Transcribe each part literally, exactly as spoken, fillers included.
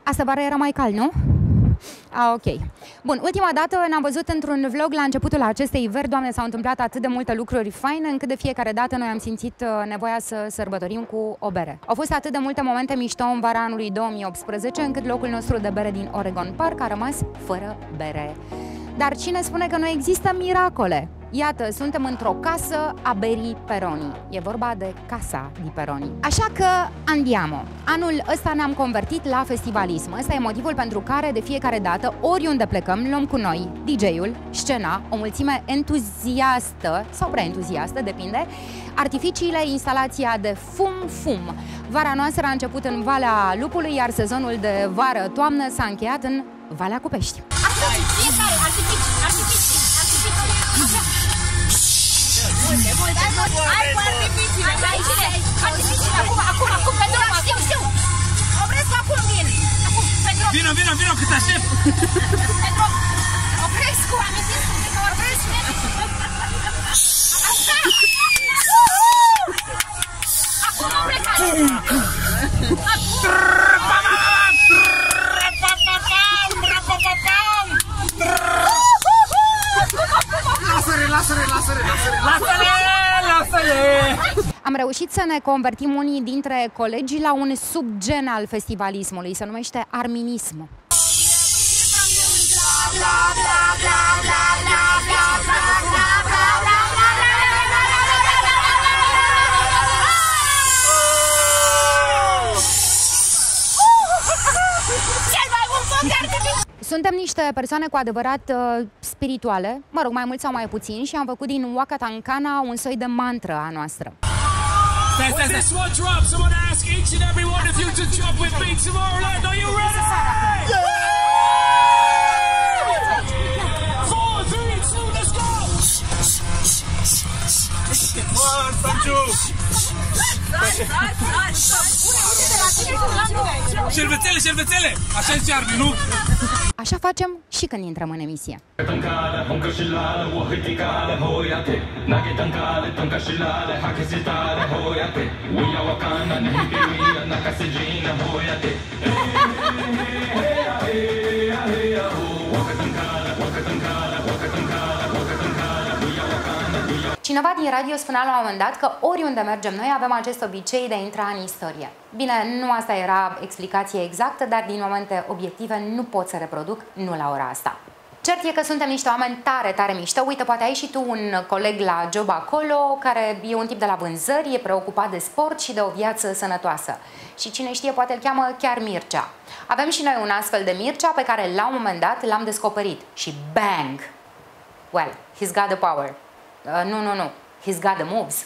Asta bară era mai cald, nu? Ah, ok. Bun, ultima dată ne-am văzut într-un vlog la începutul acestei veri. Doamne, s-au întâmplat atât de multe lucruri faine, încât de fiecare dată noi am simțit nevoia să sărbătorim cu o bere. Au fost atât de multe momente mișto în vara anului două mii optsprezece, încât locul nostru de bere din Oregon Park a rămas fără bere. Dar cine spune că nu există miracole? Iată, suntem într-o casă a berii Peroni. E vorba de Casa di Peroni. Așa că andiamo. Anul ăsta ne-am convertit la festivalism. Ăsta e motivul pentru care de fiecare dată, oriunde plecăm, luăm cu noi D J-ul, scena, o mulțime entuziastă sau prea entuziastă, depinde, artificiile, instalația de fum-fum. Vara noastră a început în Valea Lupului, iar sezonul de vară-toamnă s-a încheiat în Valea Cupești. Fiecare, artificii, artificii, artificii. Multe, multe, multe. Hai cu artificiile, artificiile, artificiile, acum, acum, acum, pentru că știu, știu. Opresc acum, vin. Acum, pentru... Vino, vino, vino, că te aștept. Pentru... Opresc cu amintistul, că opresc. Așa. Acum am plecat. Lasă-le, lasă-le, lasă-le, lasă-le, lasă-le, lasă-le! Am reușit să ne convertim unii dintre colegii la un subgen al festivalismului, se numește arminism. Suntem niște persoane cu adevărat uh, spirituale, mă rog, mai mult sau mai puțin, și am făcut din Waka Tankana un soi de mantră a noastră. Stai, stai, stai! One drop, so I want to ask each and every one of you to jump with me Tomorrowland. Are you ready? Four, three, two, let's go! One, Sanju! Șervețele, șervețele! Așa zice Armi, nu? Așa facem și când intrăm în emisie. Cineva din radio spunea la un moment dat că oriunde mergem noi avem acest obicei de a intra în istorie. Bine, nu asta era explicația exactă, dar din momente obiective nu pot să reproduc, nu la ora asta. Cert e că suntem niște oameni tare, tare mișto. Uite, poate ai și tu un coleg la job acolo, care e un tip de la vânzări, e preocupat de sport și de o viață sănătoasă. Și cine știe, poate îl cheamă chiar Mircea. Avem și noi un astfel de Mircea pe care la un moment dat l-am descoperit. Și bang! Well, he's got the power. Uh, nu, nu, nu. He's got the moves.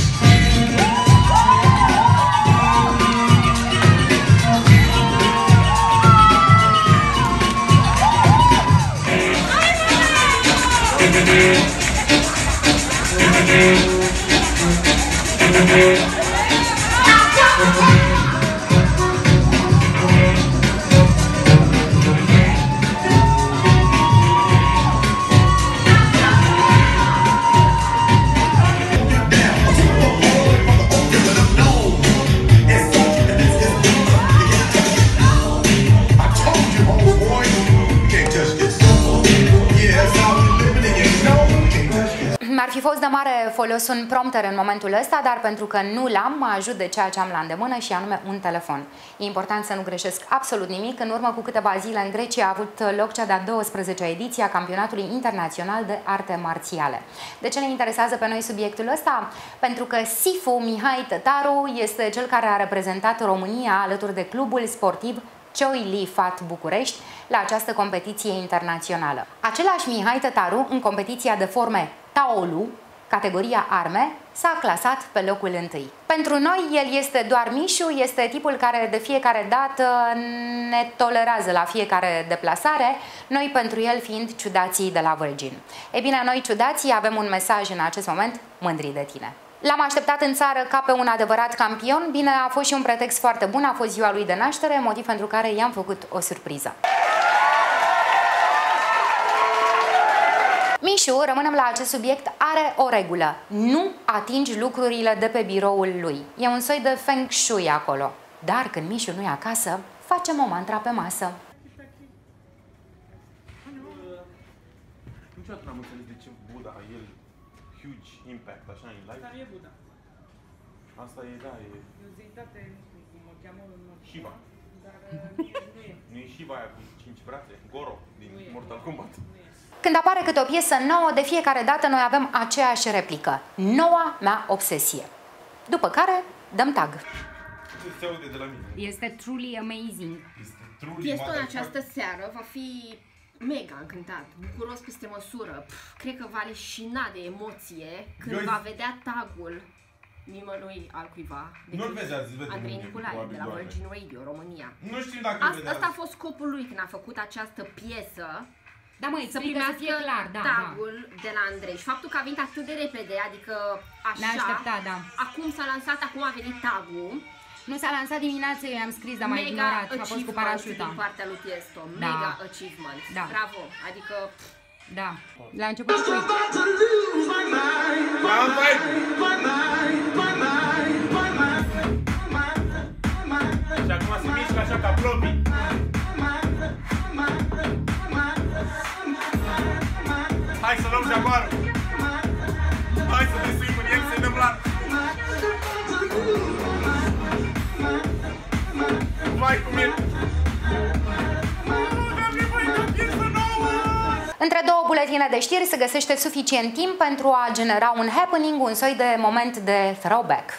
Mi-ar fi fost de mare folos un prompter în momentul ăsta, dar pentru că nu l-am, mă ajut de ceea ce am la îndemână și anume un telefon. E important să nu greșesc absolut nimic. În urmă cu câteva zile în Grecia a avut loc cea de-a douăsprezecea ediție a Campionatului Internațional de Arte Marțiale. De ce ne interesează pe noi subiectul ăsta? Pentru că Sifu Mihai Tătaru este cel care a reprezentat România alături de clubul sportiv Choi Li Fat București la această competiție internațională. Același Mihai Tătaru, în competiția de forme Taolu, categoria arme, s-a clasat pe locul întâi. Pentru noi, el este doar Mișu, este tipul care de fiecare dată ne tolerează la fiecare deplasare, noi pentru el fiind ciudații de la Virgin. Ei bine, noi ciudații avem un mesaj în acest moment: mândri de tine. L-am așteptat în țară ca pe un adevărat campion. Bine, a fost și un pretext foarte bun, a fost ziua lui de naștere, motiv pentru care i-am făcut o surpriză. Mișu, rămânem la acest subiect, are o regulă: nu atingi lucrurile de pe biroul lui. E un soi de feng shui acolo. Dar când Mișu nu e acasă, facem o mantra pe masă. Niciodată n-am înțeles de ce Buddha, el, huge impact, așa, în live. Dar nu e Buddha. Asta e, da, e... E o zeitate, nu știu cum o cheamă în mod. Shiva. Dar nu e, nu e. Nu e Shiva aia cu cinci brațe? Goro, din Mortal Kombat. Când apare câte o piesă nouă, de fiecare dată noi avem aceeași replică. Noua mea obsesie. După care dăm tag. Se aude de la mine. Este truly amazing. Este truly Piestul în această seară va fi mega încântat, bucuros peste măsură. Pff, cred că va leșina de emoție când Eu... va vedea tagul nimănui altcuiva Nu-l vezi azi, vede Andrei mine, Nicolae, de la doar. Virgin Radio, România. Nu știm dacă Asta, vede asta a azi. fost scopul lui când a făcut această piesă. Da, măi, Să primească clar, da, tagul da. de la Andrei. Și faptul că a venit atât de repede, adică așa, Ne-a așteptat, da. acum s-a lansat, acum a venit tagul. Nu s-a lansat dimineața, eu i-am scris, dar m-a ignorat, a fost cu parașuta. Din partea lui Tiesto. Da. Mega achievement. Da. Bravo. Adică... Da. La început spui. Și acum se mișcă așa ca plopii. Hai să luăm jaguarul. Hai să ne suim în el, să-i dăm la... Vai cu mine! Între două buletine de știri se găsește suficient timp pentru a genera un happening, un soi de moment de throwback.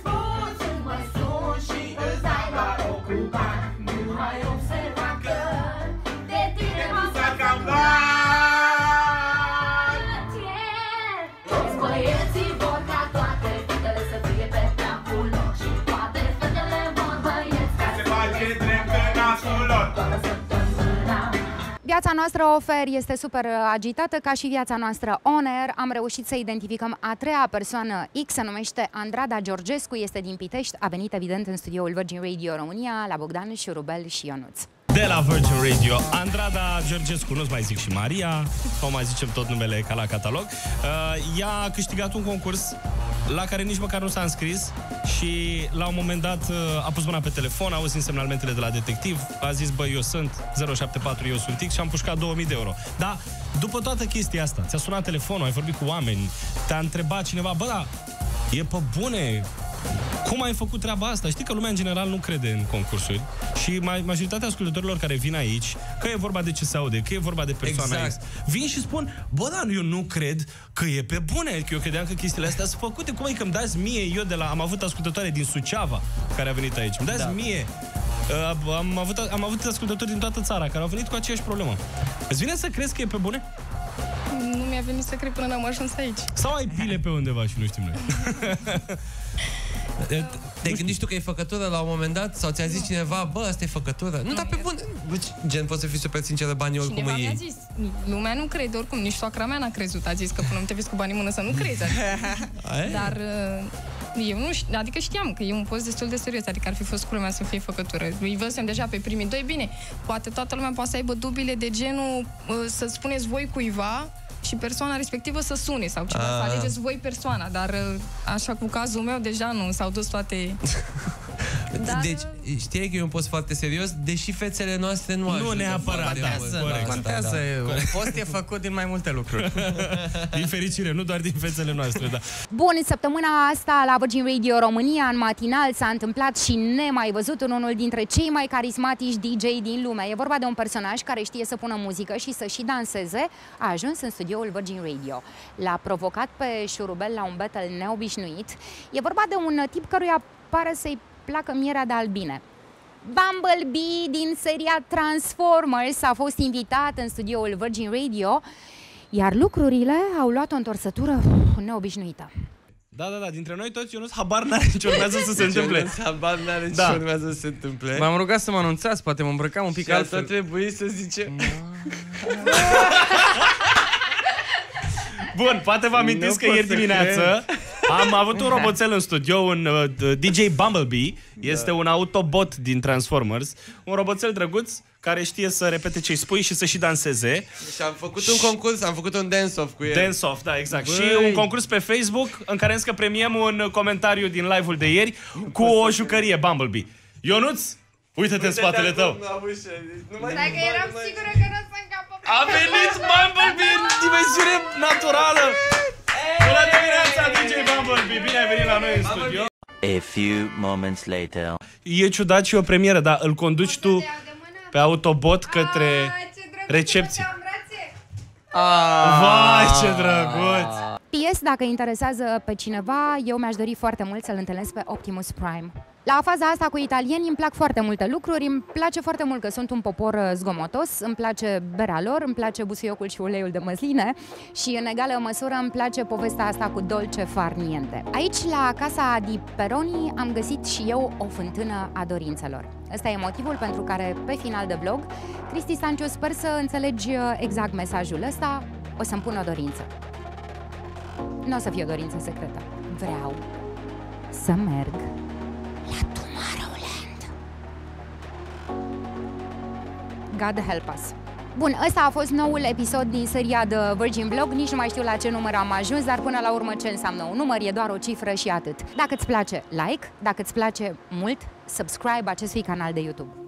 Viața noastră off-air este super agitată, ca și viața noastră on-air. Am reușit să identificăm a treia persoană X, se numește Andrada Georgescu, este din Pitești, a venit evident în studioul Virgin Radio România, la Bogdan, Șurubel și Ionuț. De la Virgin Radio, Andrada Georgescu, nu-ți mai zic și Maria, o mai zicem tot numele ca la catalog. Uh, ea a câștigat un concurs la care nici măcar nu s-a înscris și la un moment dat uh, a pus mâna pe telefon, a auzit semnalmentele de la detectiv, a zis, bă, eu sunt zero șapte patru, eu sunt X și am pușcat două mii de euro. Dar după toată chestia asta, ți-a sunat telefonul, ai vorbit cu oameni, te-a întrebat cineva, bă, da, e pe bune, cum ai făcut treaba asta? Știi că lumea în general nu crede în concursuri și majoritatea ascultătorilor care vin aici, că e vorba de ce se aude, că e vorba de persoana exact. X, vin și spun, bă, dar eu nu cred că e pe bune, că eu credeam că chestiile astea sunt făcute. Cum e că îmi dați mie, eu de la... Am avut ascultătoare din Suceava care a venit aici, îmi dați da. mie. Uh, am, avut, am avut ascultători din toată țara care au venit cu aceeași problemă. Îți vine să crezi că e pe bune? Nu mi-a venit să cred până n-am ajuns aici. Sau ai pile pe undeva și nu știm noi? Te gândești tu că e făcătură la un moment dat? Sau ți-a zis cineva, bă, asta e făcătură? Nu, dar pe bun. Gen, poți să fii super sinceră, banii oricum Cineva îi mi-a iei. zis, lumea nu crede oricum, nici soacra mea n-a crezut. A zis că până nu te vezi cu banii în mână să nu crezi. Dar eu nu știu, adică știam că e un post destul de serios, adică ar fi fost culmea să fie făcătură. Îi văzusem deja pe primii doi, bine, poate toată lumea poate să aibă dubile de genul să spuneți voi cuiva și persoana respectivă să sune sau ceva, să alegeți voi persoana, dar așa cu cazul meu deja nu, s-au dus toate... Dar... Deci, știi că e un post foarte serios, deși fețele noastre nu ajută. Nu neapărat, da, corect. Contează, un post e făcut din mai multe lucruri. Din fericire, nu doar din fețele noastre, da. Bun, săptămâna asta la Virgin Radio România, în matinal, s-a întâmplat și nemai văzut în unul dintre cei mai carismatici D J din lume. E vorba de un personaj care știe să pună muzică și să și danseze. A ajuns în studioul Virgin Radio. L-a provocat pe Șurubel la un battle neobișnuit. E vorba de un tip căruia pare să-i placă mierea de albine. Bumblebee din seria Transformers a fost invitat în studioul Virgin Radio, iar lucrurile au luat o întorsătură neobișnuită. Da, da, da, dintre noi toți, Ionuț, habar n-are ce urmează să se întâmple. Habar n-are Da. ce urmează să se întâmple. M-am rugat să mă anunțați, poate mă îmbrăcam un pic Și altfel. asta trebuie să zice... Bun, poate vă amintiți Nu că pot ieri să dimineață am avut un roboțel în studio, un uh, D J Bumblebee. Este un autobot din Transformers. Un roboțel drăguț care știe să repete ce-i spui și să și danseze. Și am făcut un concurs, am făcut un dance-off cu el. Dance-off, da, exact. Băi. Și un concurs pe Facebook în care înscă premiem un comentariu din live-ul de ieri cu o jucărie Bumblebee. Ionuț, Uită-te în spatele tău. Stai că eram sigură că nu o să încapă. A venit Bumblebee în dimensiune naturală. Bună dimineața, D J Bumblebee. Bine ai venit la noi în studio. A few moments later. E ciudat și o premieră, dar îl conduci tu pe autobot către recepție. Vai, ce drăguț! P S, dacă interesează pe cineva, eu mi-aș dori foarte mult să-l întâlnesc pe Optimus Prime. La faza asta cu italieni îmi plac foarte multe lucruri, îmi place foarte mult că sunt un popor zgomotos, îmi place berea lor, îmi place busuiocul și uleiul de măsline și în egală măsură îmi place povestea asta cu dolce far niente. Aici, la Casa di Peroni, am găsit și eu o fântână a dorințelor. Ăsta e motivul pentru care, pe final de vlog, Cristi Sanciu, sper să înțelegi exact mesajul ăsta, o să-mi pun o dorință. Nu o să fie o dorință secretă. Vreau să merg la Tomorrowland. God help us. Bun, ăsta a fost noul episod din seria de Virgin Vlog. Nici nu mai știu la ce număr am ajuns, dar până la urmă ce înseamnă un număr, e doar o cifră și atât. Dacă îți place, like, dacă îți place mult, subscribe acestui canal de YouTube.